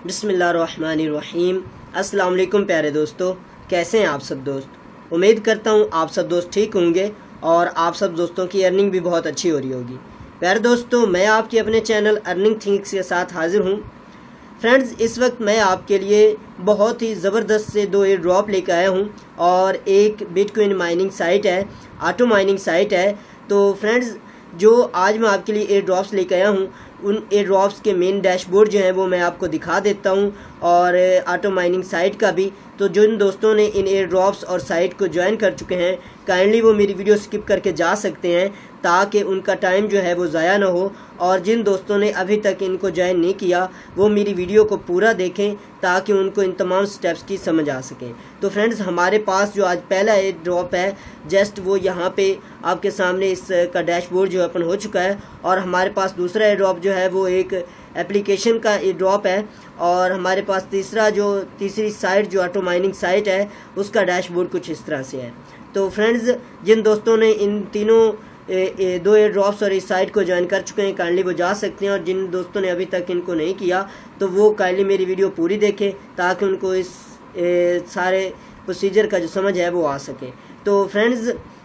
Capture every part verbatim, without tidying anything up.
बिस्मिल्लाहिर्रहमानिर्रहीम। अस्सलाम वालेकुम प्यारे दोस्तों, कैसे हैं आप सब दोस्त। उम्मीद करता हूँ आप सब दोस्त ठीक होंगे और आप सब दोस्तों की अर्निंग भी बहुत अच्छी हो रही होगी। प्यारे दोस्तों, मैं आपके अपने चैनल अर्निंग थिंग्स के साथ हाजिर हूँ। फ्रेंड्स, इस वक्त मैं आपके लिए बहुत ही ज़बरदस्त से दो एयर ड्रॉप लेकर आया हूँ और एक बिटकॉइन माइनिंग साइट है, ऑटो माइनिंग साइट है। तो फ्रेंड्स, जो आज मैं आपके लिए एयर ड्रॉप्स लेकर आया हूँ, उन एयर ड्रॉप्स के मेन डैशबोर्ड जो है वो मैं आपको दिखा देता हूँ और ऑटो माइनिंग साइट का भी। तो जिन दोस्तों ने इन एयर ड्रॉप्स और साइट को ज्वाइन कर चुके हैं, काइंडली वो मेरी वीडियो स्किप करके जा सकते हैं ताकि उनका टाइम जो है वो ज़ाया ना हो। और जिन दोस्तों ने अभी तक इनको ज्वाइन नहीं किया वो मेरी वीडियो को पूरा देखें ताकि उनको इन तमाम स्टेप्स की समझ आ सके। तो फ्रेंड्स, हमारे पास जो आज पहला एयर ड्रॉप है, जस्ट वो यहाँ पे आपके सामने इसका डैशबोर्ड जो ओपन हो चुका है। और हमारे पास दूसरा एयर ड्रॉप जो है वो एक एप्लीकेशन का एयर ड्रॉप है। और हमारे पास तीसरा जो तीसरी साइट जो ऑटो माइनिंग साइट है, उसका डैशबोर्ड कुछ इस तरह से है। तो फ्रेंड्स, जिन दोस्तों ने इन तीनों ए, ए, दो एयर ड्रॉप्स और इस साइट को ज्वाइन कर चुके हैं, काइंडली वो जा सकते हैं। और जिन दोस्तों ने अभी तक इनको नहीं किया तो वो काइंडली मेरी वीडियो पूरी देखें ताकि उनको इस ए, सारे प्रोसीजर का जो समझ है वो आ सके। तो फ्रेंड्स,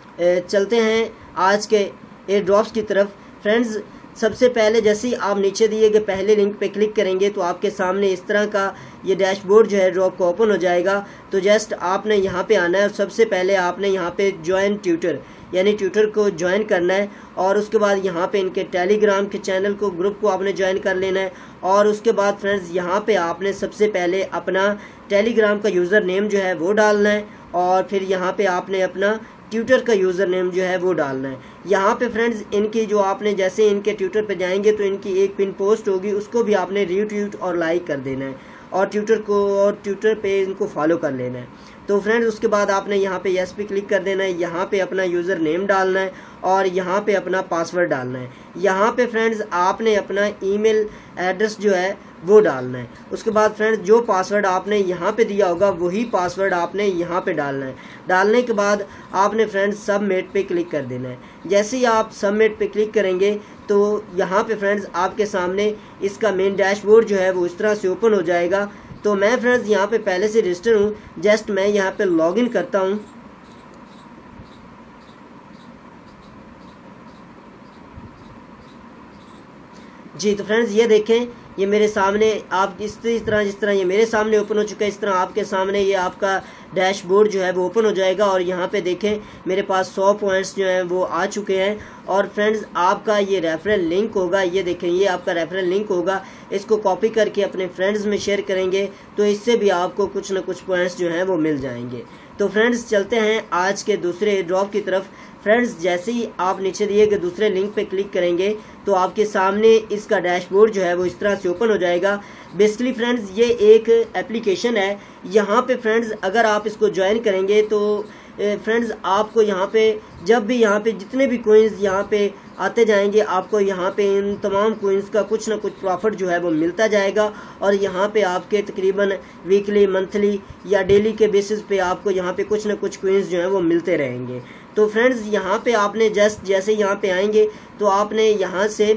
चलते हैं आज के एयर ड्रॉप्स की तरफ। फ्रेंड्स, सबसे पहले जैसे ही आप नीचे दिए गए पहले लिंक पे क्लिक करेंगे तो आपके सामने इस तरह का ये डैशबोर्ड जो है ड्रॉप को ओपन हो जाएगा। तो जस्ट आपने यहाँ पे आना है और सबसे पहले आपने यहाँ पे ज्वाइन ट्यूटर यानी ट्यूटर को ज्वाइन करना है। और उसके बाद यहाँ पे इनके टेलीग्राम के चैनल को, ग्रुप को आपने ज्वाइन कर लेना है। और उसके बाद फ्रेंड्स, यहाँ पे आपने सबसे पहले अपना टेलीग्राम का यूज़र नेम जो है वो डालना है और फिर यहाँ पे आपने अपना ट्विटर का यूज़र नेम जो है वो डालना है। यहाँ पे फ्रेंड्स, इनकी जो आपने जैसे इनके ट्विटर पे जाएंगे तो इनकी एक पिन पोस्ट होगी, उसको भी आपने रीट्वीट और लाइक कर देना है और ट्विटर को और ट्विटर पे इनको फॉलो कर लेना है। तो फ्रेंड्स, उसके बाद आपने यहाँ पे यस पे क्लिक कर देना है। यहाँ पे अपना यूज़र नेम डालना है और यहाँ पे अपना पासवर्ड डालना है। यहाँ पे फ्रेंड्स, आपने अपना ईमेल एड्रेस जो है वो डालना है। उसके बाद फ्रेंड्स, जो पासवर्ड आपने यहाँ पे दिया होगा वही पासवर्ड आपने यहाँ पे डालना है। डालने के बाद आपने फ्रेंड्स सबमिट पे क्लिक कर देना है। जैसे ही आप सबमिट पे क्लिक करेंगे तो यहाँ पे फ्रेंड्स आपके सामने इसका मेन डैशबोर्ड जो है वो इस तरह से ओपन हो जाएगा। तो मैं फ्रेंड्स यहाँ पे पहले से रजिस्टर हूँ, जस्ट मैं यहाँ पे लॉगिन करता हूँ। जी, तो फ्रेंड्स ये देखें, ये मेरे सामने आप इस तरह जिस तरह ये मेरे सामने ओपन हो चुका है, इस तरह आपके सामने ये आपका डैशबोर्ड जो है वो ओपन हो जाएगा। और यहाँ पे देखें मेरे पास सौ पॉइंट्स जो हैं वो आ चुके हैं। और फ्रेंड्स, आपका ये रेफरल लिंक होगा, ये देखें ये आपका रेफरल लिंक होगा। इसको कॉपी करके अपने फ्रेंड्स में शेयर करेंगे तो इससे भी आपको कुछ ना कुछ पॉइंट्स जो हैं वो मिल जाएंगे। तो फ्रेंड्स, चलते हैं आज के दूसरे ड्रॉप की तरफ। फ्रेंड्स, जैसे ही आप नीचे दिए गए दूसरे लिंक पे क्लिक करेंगे तो आपके सामने इसका डैशबोर्ड जो है वो इस तरह से ओपन हो जाएगा। बेसिकली फ्रेंड्स, ये एक एप्लीकेशन है। यहाँ पे फ्रेंड्स, अगर आप इसको ज्वाइन करेंगे तो फ्रेंड्स आपको यहाँ पे जब भी यहाँ पे जितने भी कोइंस यहाँ पे आते जाएंगे, आपको यहाँ पे इन तमाम कोइंस का कुछ ना कुछ प्रॉफिट जो है वो मिलता जाएगा। और यहाँ पे आपके तकरीबन वीकली, मंथली या डेली के बेसिस पे आपको यहाँ पे कुछ ना कुछ कोइंस जो है वो मिलते रहेंगे। तो फ्रेंड्स, यहाँ पे आपने जस्ट जैसे यहाँ पे आएंगे तो आपने यहाँ से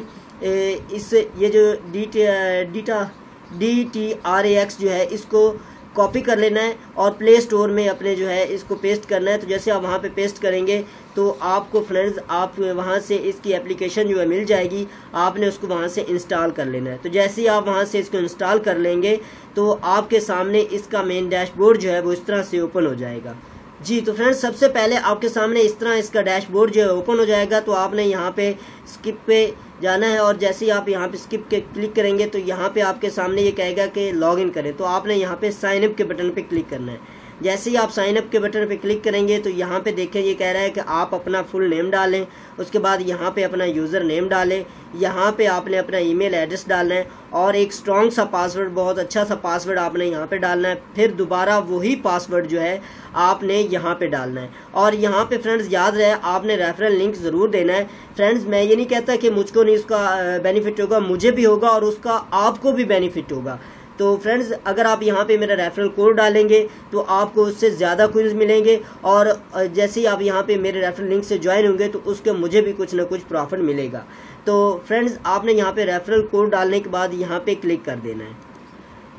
इस ये जो डी डीटा D T R A X जो है इसको कॉपी कर लेना है और प्ले स्टोर में अपने जो है इसको पेस्ट करना है। तो जैसे आप वहाँ पे पेस्ट करेंगे तो आपको फ्रेंड्स आप वहाँ से इसकी एप्लीकेशन जो है मिल जाएगी, आपने उसको वहाँ से इंस्टॉल कर लेना है। तो जैसे ही आप वहाँ से इसको इंस्टॉल कर लेंगे तो आपके सामने इसका मेन डैशबोर्ड जो है वो इस तरह से ओपन हो जाएगा। जी, तो फ्रेंड्स, सबसे पहले आपके सामने इस तरह इसका डैशबोर्ड जो है ओपन हो जाएगा। तो आपने यहाँ पे स्किप पे जाना है और जैसे ही आप यहाँ पे स्किप के क्लिक करेंगे तो यहाँ पे आपके सामने ये कहेगा कि लॉगिन करें। तो आपने यहाँ पे साइन अप के बटन पे क्लिक करना है। जैसे ही आप साइन अप के बटन पे क्लिक करेंगे तो यहाँ पे देखें ये कह रहा है कि आप अपना फुल नेम डालें, उसके बाद यहाँ पे अपना यूज़र नेम डालें, यहाँ पे आपने अपना ईमेल एड्रेस डालना है और एक स्ट्रॉन्ग सा पासवर्ड, बहुत अच्छा सा पासवर्ड आपने यहाँ पे डालना है। फिर दोबारा वही पासवर्ड जो है आपने यहाँ पे डालना है। और यहाँ पे फ्रेंड्स याद रहे, आपने रेफरल लिंक ज़रूर देना है। फ्रेंड्स, मैं ये नहीं कहता कि मुझको नहीं उसका बेनिफिट होगा, मुझे भी होगा और उसका आपको भी बेनिफिट होगा। तो फ्रेंड्स, अगर आप यहाँ पे मेरा रेफरल कोड डालेंगे तो आपको उससे ज़्यादा क्विज़ मिलेंगे और जैसे ही आप यहाँ पे मेरे रेफरल लिंक से ज्वाइन होंगे तो उसके मुझे भी कुछ ना कुछ प्रॉफिट मिलेगा। तो फ्रेंड्स, आपने यहाँ पे रेफरल कोड डालने के बाद यहाँ पे क्लिक कर देना है।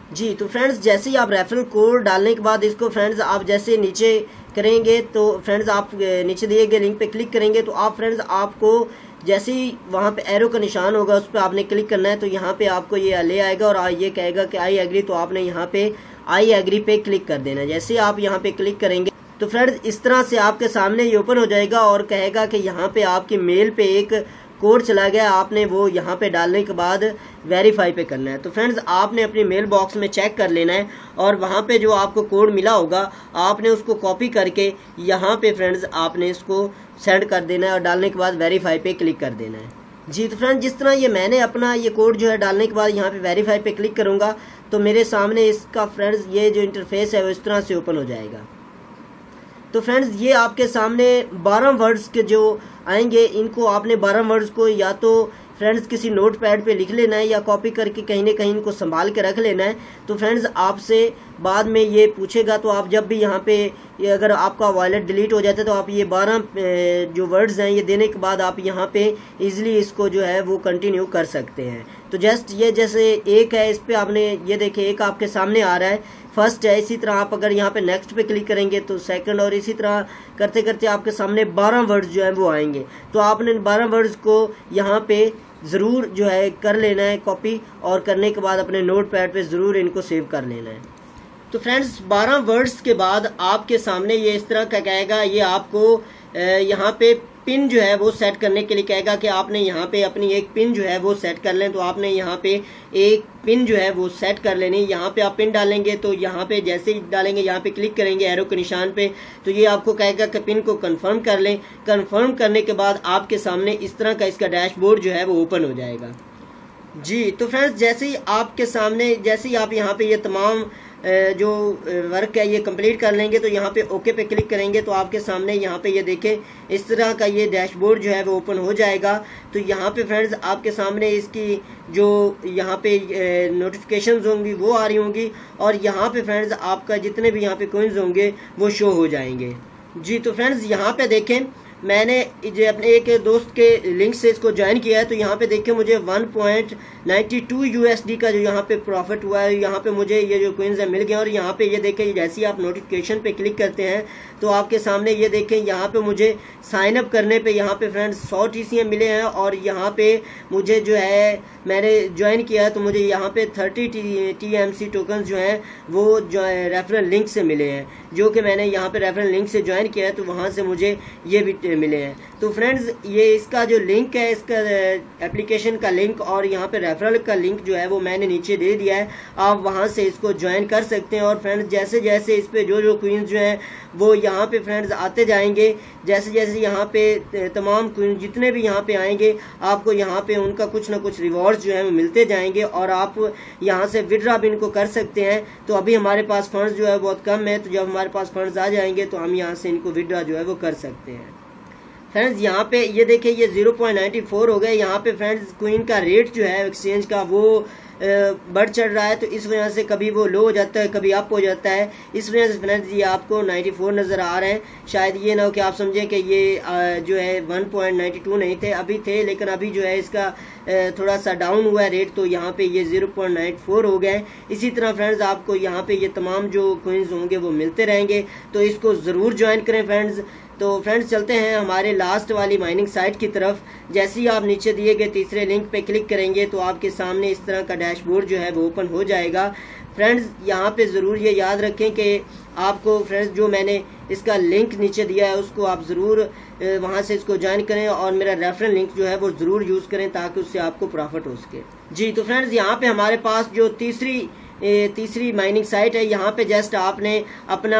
जी तो फ्रेंड्स जैसे ही आप रेफरल कोड डालने के बाद इसको फ्रेंड्स आप जैसे नीचे करेंगे तो फ्रेंड्स आप नीचे दिए गए लिंक पे क्लिक करेंगे तो आप फ्रेंड्स आपको जैसे ही वहाँ पे एरो का निशान होगा उस पर आपने क्लिक करना है तो यहाँ पे आपको ये ले आएगा और ये कहेगा कि आई एग्री, तो आपने यहाँ पे आई एग्री पे क्लिक कर देना है। जैसे ही आप यहाँ पे क्लिक करेंगे तो फ्रेंड्स इस तरह से आपके सामने ये ओपन हो जाएगा और कहेगा कि यहाँ पे आपकी मेल पे एक कोड चला गया, आपने वो यहाँ पे डालने के बाद वेरीफाई पे करना है। तो फ्रेंड्स आपने अपनी मेल बॉक्स में चेक कर लेना है और वहाँ पे जो आपको कोड मिला होगा आपने उसको कॉपी करके यहाँ पे फ्रेंड्स आपने इसको सेंड कर देना है और डालने के बाद वेरीफाई पे क्लिक कर देना है। जी तो फ्रेंड्स जिस तरह ये मैंने अपना ये कोड जो है डालने के बाद यहाँ पे वेरीफाई पे क्लिक करूँगा तो मेरे सामने इसका फ्रेंड्स ये जो इंटरफेस है वो इस तरह से ओपन हो जाएगा। तो फ्रेंड्स ये आपके सामने बारह वर्ड्स के जो आएंगे, इनको आपने बारह वर्ड्स को या तो फ्रेंड्स किसी नोट पैड पर लिख लेना है या कॉपी करके कहीं ना कहीं इनको संभाल के रख लेना है। तो फ्रेंड्स आपसे बाद में ये पूछेगा तो आप जब भी यहाँ पे ये अगर आपका वॉलेट डिलीट हो जाता है तो आप ये बारह जो वर्ड्स हैं ये देने के बाद आप यहाँ पे इजीली इसको जो है वो कंटिन्यू कर सकते हैं। तो जस्ट ये जैसे एक है, इस पर आपने ये देखे एक आपके सामने आ रहा है, फर्स्ट है। इसी तरह आप अगर यहाँ पे नेक्स्ट पे क्लिक करेंगे तो सेकंड, और इसी तरह करते करते आपके सामने बारह वर्ड्स जो है वो आएंगे। तो आपने बारह वर्ड्स को यहाँ पे ज़रूर जो है कर लेना है कॉपी, और करने के बाद अपने नोट पैड पे ज़रूर इनको सेव कर लेना है। तो फ्रेंड्स बारह वर्ड्स के बाद आपके सामने ये इस तरह का कहेगा, ये आपको यहाँ पे पिन जो है वो सेट करने के लिए कहेगा कि आपने यहाँ पे अपनी एक पिन जो है वो सेट कर लें। तो आपने यहाँ पे एक पिन जो है वो सेट कर लेनी। यहाँ पे आप पिन डालेंगे तो यहाँ पे जैसे ही डालेंगे यहाँ पे क्लिक करेंगे एरो के निशान पे तो ये आपको कहेगा कि पिन को कंफर्म कर लें। कंफर्म करने के बाद आपके सामने इस तरह का इसका डैशबोर्ड जो है वो ओपन हो जाएगा। जी तो फ्रेंड्स जैसे ही आपके सामने जैसे ही आप यहाँ पे ये तमाम जो वर्क है ये कंप्लीट कर लेंगे तो यहाँ पे ओके पे क्लिक करेंगे तो आपके सामने यहाँ पे ये देखें इस तरह का ये डैशबोर्ड जो है वो ओपन हो जाएगा। तो यहाँ पे फ्रेंड्स आपके सामने इसकी जो यहाँ पे नोटिफिकेशंस होंगी वो आ रही होंगी और यहाँ पे फ्रेंड्स आपका जितने भी यहाँ पे कॉइन्स होंगे वो शो हो जाएंगे। जी तो फ्रेंड्स यहाँ पे देखें मैंने जो अपने एक दोस्त के लिंक से इसको ज्वाइन किया है तो यहाँ पे देखिए मुझे one point ninety two USD का जो यहाँ पे प्रॉफिट हुआ है। यहाँ पे मुझे ये जो कोइंस है मिल गए और यहाँ पे ये देखें जैसे ही आप नोटिफिकेशन पे क्लिक करते हैं तो आपके सामने ये देखें यहाँ पे मुझे साइन अप करने पे यहाँ पे फ्रेंड्स सौ टी सी मिले हैं और यहाँ पे मुझे जो है मैंने ज्वाइन किया है तो मुझे यहाँ पे thirty T M C token जो हैं वो जो रेफरल लिंक से मिले हैं, जो कि मैंने यहाँ पे रेफरल लिंक से ज्वाइन किया है तो वहाँ से मुझे ये भी मिले हैं। तो फ्रेंड्स ये इसका जो लिंक है इसका एप्लीकेशन का लिंक और यहाँ पे रेफरल का लिंक जो है वो मैंने नीचे दे दिया है, आप वहाँ से इसको ज्वाइन कर सकते हैं। और फ्रेंड्स जैसे जैसे इस पे जो जो क्वींस जो हैं वो यहाँ पे फ्रेंड्स आते जाएंगे, जैसे जैसे यहाँ पे तमाम क्वीन जितने भी यहाँ पे आएंगे आपको यहाँ पे उनका कुछ ना कुछ रिवॉर्ड्स जो है वो मिलते जाएंगे और आप यहाँ से विड्रॉ भी इनको कर सकते हैं। तो अभी हमारे पास फंड्स जो है बहुत कम है, तो जब हमारे पास फंड्स आ जाएंगे तो हम यहाँ से इनको विड्रॉ जो है वो कर सकते हैं। फ्रेंड्स यहाँ पे ये देखिए ये ज़ीरो पॉइंट नाइन्टी फोर हो गए। यहाँ पे फ्रेंड्स क्वीन का रेट जो है एक्सचेंज का वो बढ़ चढ़ रहा है, तो इस वजह से कभी वो लो हो जाता है कभी अप हो जाता है। इस वजह से फ्रेंड्स ये आपको चौरानवे नज़र आ रहे हैं। शायद ये ना हो कि आप समझें कि ये जो है वन पॉइंट नाइन्टी टू नहीं थे, अभी थे, लेकिन अभी जो है इसका थोड़ा सा डाउन हुआ है रेट, तो यहाँ पे ये ज़ीरो पॉइंट नाइन फोर हो गए। इसी तरह फ्रेंड्स आपको यहाँ पे ये तमाम जो कोइंस होंगे वो मिलते रहेंगे, तो इसको ज़रूर ज्वाइन करें फ्रेंड्स। तो फ्रेंड्स चलते हैं हमारे लास्ट वाली माइनिंग साइट की तरफ। जैसे ही आप नीचे दिए गए तीसरे लिंक पे क्लिक करेंगे तो आपके सामने इस तरह का डैशबोर्ड जो है वो ओपन हो जाएगा। फ्रेंड्स यहाँ पे ज़रूर ये याद रखें कि आपको फ्रेंड्स जो मैंने इसका लिंक नीचे दिया है उसको आप ज़रूर वहाँ से इसको ज्वाइन करें और मेरा रेफरल लिंक जो है वो ज़रूर यूज़ करें ताकि उससे आपको प्रॉफिट हो सके। जी तो फ्रेंड्स यहाँ पे हमारे पास जो तीसरी ए, तीसरी माइनिंग साइट है, यहाँ पे जस्ट आपने अपना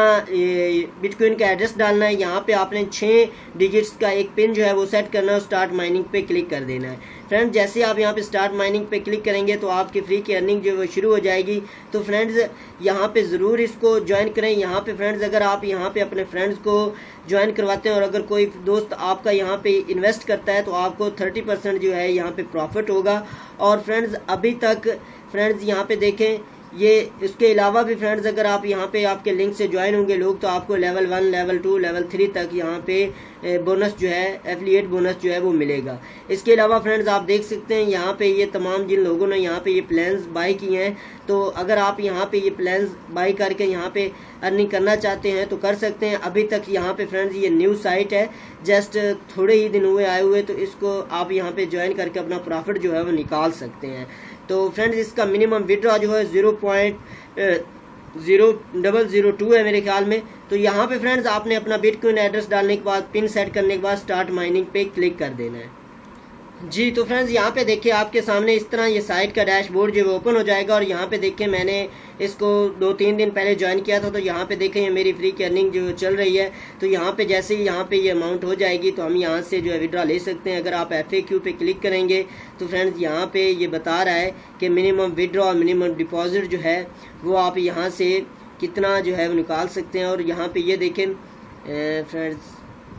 बिटकॉइन का एड्रेस डालना है। यहाँ पे आपने छः डिजिट्स का एक पिन जो है वो सेट करना है, स्टार्ट माइनिंग पे क्लिक कर देना है। फ्रेंड्स जैसे आप यहाँ पे स्टार्ट माइनिंग पे क्लिक करेंगे तो आपकी फ्री की अर्निंग जो है वो शुरू हो जाएगी। तो फ्रेंड्स यहाँ पे ज़रूर इसको ज्वाइन करें। यहाँ पे फ्रेंड्स अगर आप यहाँ पे अपने फ्रेंड्स को ज्वाइन करवाते हैं और अगर कोई दोस्त आपका यहाँ पे इन्वेस्ट करता है तो आपको थर्टी परसेंट जो है यहाँ पे प्रॉफिट होगा। और फ्रेंड्स अभी तक फ्रेंड्स यहाँ पे देखें ये इसके अलावा भी फ्रेंड्स अगर आप यहाँ पे आपके लिंक से ज्वाइन होंगे लोग तो आपको level one, level two, level three तक यहाँ पे बोनस जो है, एफिलिएट बोनस जो है वो मिलेगा। इसके अलावा फ्रेंड्स आप देख सकते हैं यहाँ पे ये तमाम जिन लोगों ने यहाँ पे ये प्लान्स बाई किए हैं, तो अगर आप यहाँ पे ये प्लान्स बाई करके यहाँ पे अर्निंग करना चाहते हैं तो कर सकते हैं। अभी तक यहाँ पे फ्रेंड्स ये न्यू साइट है, जस्ट थोड़े ही दिन हुए आए हुए, तो इसको आप यहाँ पे ज्वाइन करके अपना प्रॉफिट जो है वो निकाल सकते हैं। तो फ्रेंड्स इसका मिनिमम विड्रॉ जो है zero point zero double zero two है मेरे ख्याल में। तो यहाँ पे फ्रेंड्स आपने अपना बिटकॉइन एड्रेस डालने के बाद, पिन सेट करने के बाद स्टार्ट माइनिंग पे क्लिक कर देना है। जी तो फ्रेंड्स यहाँ पे देखिए आपके सामने इस तरह ये साइट का डैशबोर्ड जो है ओपन हो जाएगा, और यहाँ पे देखिए मैंने इसको दो तीन दिन पहले ज्वाइन किया था, तो यहाँ पे देखें ये मेरी फ्री की अर्निंग जो चल रही है। तो यहाँ पे जैसे ही यहाँ पे ये अमाउंट हो जाएगी तो हम यहाँ से जो है विड्रॉ ले सकते हैं। अगर आप एफ ए क्यू पे क्लिक करेंगे तो फ्रेंड्स यहाँ पे ये बता रहा है कि मिनिमम विड्रॉ और मिनिमम डिपॉजिट जो है वो आप यहाँ से कितना जो है वो निकाल सकते हैं। और यहाँ पे ये देखें फ्रेंड्स,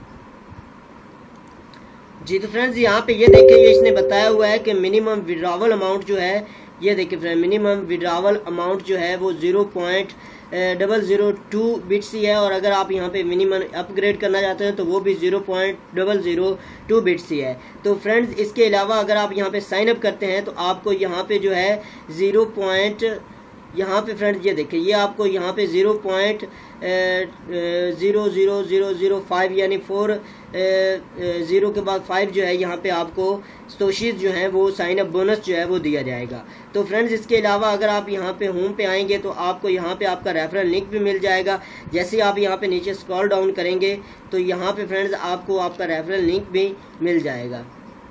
जी तो फ्रेंड्स यहाँ पे ये देखें ये इसने बताया हुआ है कि मिनिमम विड्रावल अमाउंट जो है, ये देखिए फ्रेंड मिनिमम विड्रावल अमाउंट जो है वो zero point double zero two bits ही है, और अगर आप यहाँ पे मिनिमम अपग्रेड करना चाहते हैं तो वो भी zero point double zero two bits ही है। तो फ्रेंड्स इसके अलावा अगर आप यहाँ पे साइन अप करते हैं तो आपको यहाँ पे जो है जीरो पॉइंट यहाँ पे फ्रेंड्स ये देखिए ये आपको यहाँ पे zero point zero zero zero zero five यानी फोर ज़ीरो के बाद फाइव जो है यहाँ पे आपको स्टोशीज जो है वो साइन अप बोनस जो है वो दिया जाएगा। तो फ्रेंड्स इसके अलावा अगर आप यहाँ पे होम पे आएंगे तो आपको यहाँ पे आपका रेफरल लिंक भी मिल जाएगा। जैसे आप यहाँ पे नीचे स्क्रॉल डाउन करेंगे तो यहाँ पे फ्रेंड्स आपको आपका रेफरल लिंक भी मिल जाएगा।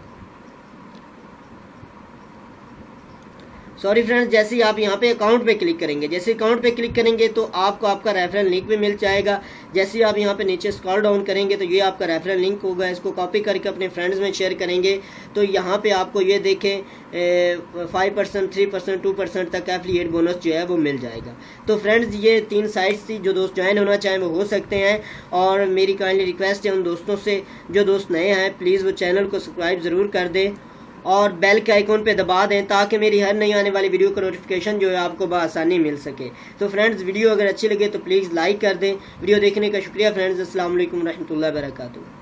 सॉरी फ्रेंड्स, जैसे ही आप यहाँ पे अकाउंट पे क्लिक करेंगे, जैसे अकाउंट पे क्लिक करेंगे तो आपको आपका रेफरल लिंक भी मिल जाएगा। जैसे ही आप यहाँ पे नीचे स्क्रॉल डाउन करेंगे तो ये आपका रेफरल लिंक होगा, इसको कॉपी करके अपने फ्रेंड्स में शेयर करेंगे तो यहाँ पे आपको ये देखें five percent, three percent, two percent तक एफिलिएट बोनस जो है वो मिल जाएगा। तो फ्रेंड्स ये तीन साइट्स थी, जो दोस्त ज्वाइन होना चाहें वो हो सकते हैं। और मेरी काइंडली रिक्वेस्ट है उन दोस्तों से जो दोस्त नए हैं प्लीज़ वो चैनल को सब्सक्राइब ज़रूर कर दें और बेल के आइकॉन पे दबा दें ताकि मेरी हर नई आने वाली वीडियो का नोटिफिकेशन जो है आपको बआसानी मिल सके। तो फ्रेंड्स वीडियो अगर अच्छी लगे तो प्लीज़ लाइक कर दें। वीडियो देखने का शुक्रिया फ्रेंड्स। अस्सलाम वालेकुम रहमतुल्लाहि व बरकातुहू।